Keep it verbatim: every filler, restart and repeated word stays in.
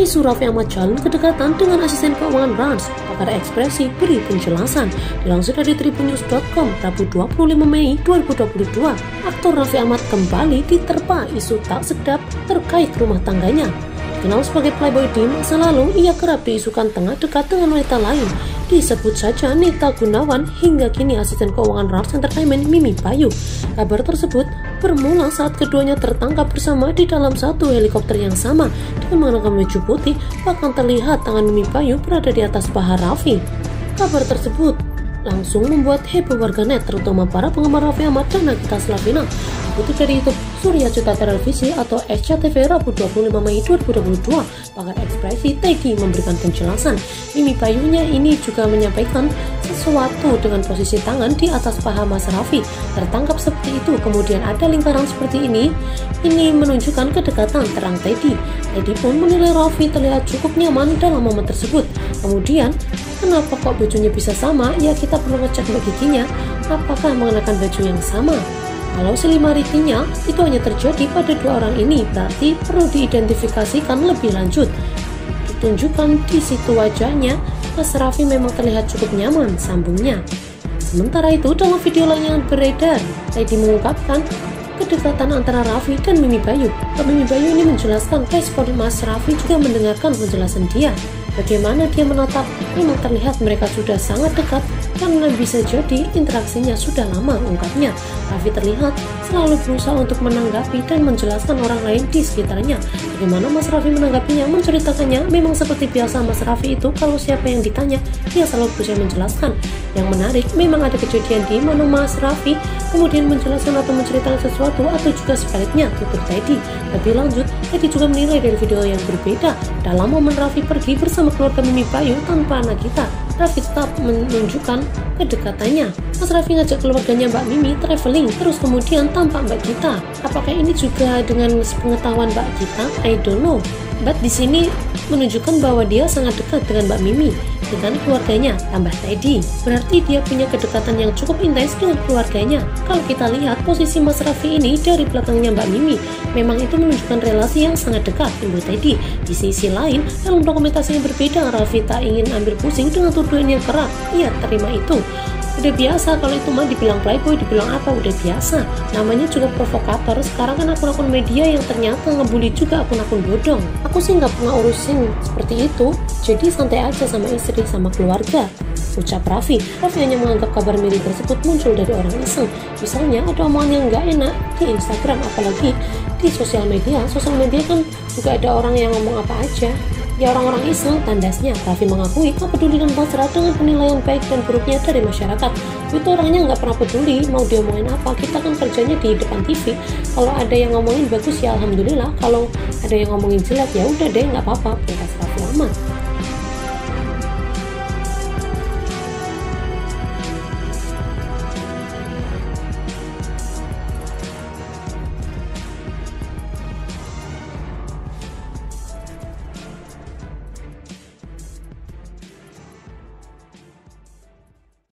Isu Raffi Ahmad jalin kedekatan dengan asisten keuangan Rans, pakar ekspresi beri penjelasan. Dilansir dari tribunnews dot com, Rabu dua puluh lima Mei dua ribu dua puluh dua, aktor Raffi Ahmad kembali diterpa isu tak sedap terkait rumah tangganya. Dikenal sebagai playboy di masa lalu, ia kerap diisukan tengah dekat dengan wanita lain. Disebut saja Nita Gunawan, hingga kini asisten keuangan Rans Entertainment Mimi Bayu. Kabar tersebut bermula saat keduanya tertangkap bersama di dalam satu helikopter yang sama dengan mengenakan baju putih, bahkan terlihat tangan Mimi Bayu berada di atas paha Raffi. Kabar tersebut langsung membuat heboh warganet, terutama para penggemar Raffi Ahmad dan Nagita Slavina. Dikutip dari YouTube Surya Cita Televisi atau S C T V Rabu dua puluh lima Mei dua ribu dua puluh dua, pakar ekspresi Teddy memberikan penjelasan. Mimi Bayunya ini juga menyampaikan sesuatu dengan posisi tangan di atas paha Mas Raffi. Tertangkap seperti itu, kemudian ada lingkaran seperti ini. Ini menunjukkan kedekatan, terang Teddy. Teddy pun menilai Raffi terlihat cukup nyaman dalam momen tersebut. Kemudian, kenapa kok bajunya bisa sama? Ya, kita perlu ngecek mbak giginya, apakah mengenakan baju yang sama. Kalau similarity-nya itu hanya terjadi pada dua orang ini, berarti perlu diidentifikasikan lebih lanjut. Ditunjukkan di situ wajahnya, Mas Raffi memang terlihat cukup nyaman, sambungnya. Sementara itu, dalam video lain yang beredar, Teddy mengungkapkan kedekatan antara Raffi dan Mimi Bayu. Mimi Bayu ini menjelaskan respon Mas Raffi juga mendengarkan penjelasan dia. Bagaimana dia menatap, memang terlihat mereka sudah sangat dekat karena bisa jadi interaksinya sudah lama, ungkapnya. Raffi terlihat selalu berusaha untuk menanggapi dan menjelaskan orang lain di sekitarnya. Bagaimana Mas Raffi menanggapinya, menceritakannya, memang seperti biasa Mas Raffi itu kalau siapa yang ditanya, dia selalu berusaha menjelaskan. Yang menarik, memang ada kejadian di mana Mas Raffi kemudian menjelaskan atau menceritakan sesuatu atau juga sebaliknya, tutur Teddy. Lebih lanjut, Teddy juga menilai dari video yang berbeda. Dalam momen Raffi pergi bersama keluarga Mimi Bayu tanpa Nagita, Raffi tetap menunjukkan kedekatannya. Mas Raffi ngajak keluarganya Mbak Mimi traveling, terus kemudian tampak Mbak Gita. Apakah ini juga dengan sepengetahuan Mbak Gita? I don't know. But di sini menunjukkan bahwa dia sangat dekat dengan Mbak Mimi, dengan keluarganya, tambah Teddy. Berarti dia punya kedekatan yang cukup intens dengan keluarganya. Kalau kita lihat posisi Mas Raffi ini dari belakangnya Mbak Mimi, memang itu menunjukkan relasi yang sangat dekat dengan Teddy. Di sisi lain, dalam dokumentasi yang berbeda, Raffi tak ingin ambil pusing dengan tuduhan yang kerap. Ia terima itu. Udah biasa kalau itu mah dibilang playboy, dibilang apa, udah biasa. Namanya juga provokator. Sekarang kan akun-akun media yang ternyata ngebully juga akun-akun bodong. Aku sih nggak pernah urusin seperti itu, jadi santai aja sama istri, sama keluarga, ucap Raffi. Raffi hanya menganggap kabar miring tersebut muncul dari orang iseng. Misalnya ada omongan yang nggak enak di Instagram, apalagi di sosial media. Sosial media kan juga ada orang yang ngomong apa aja. Ya orang-orang iseng, tandasnya. Raffi mengakui tak peduli dan pasrah dengan penilaian baik dan buruknya dari masyarakat. Itu orangnya nggak pernah peduli mau diomongin apa. Kita kan kerjanya di depan T V. Kalau ada yang ngomongin bagus ya alhamdulillah. Kalau ada yang ngomongin jelek ya udah deh, nggak apa-apa. Pungkas Raffi Ahmad.